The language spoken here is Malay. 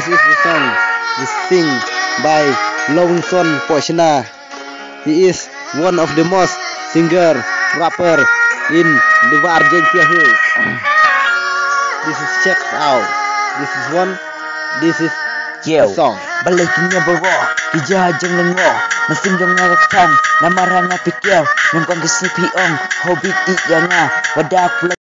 This is the song is sing by Longson Pochna. He is one of the most singer rapper in the Argentina Hills. This is check out. This is one. This is Yo, the song. balikinnya bawa hijau jeng lengo mesin dong ngarakan namarang ngapikyo yang kong kesipiong hobbit iganga wadak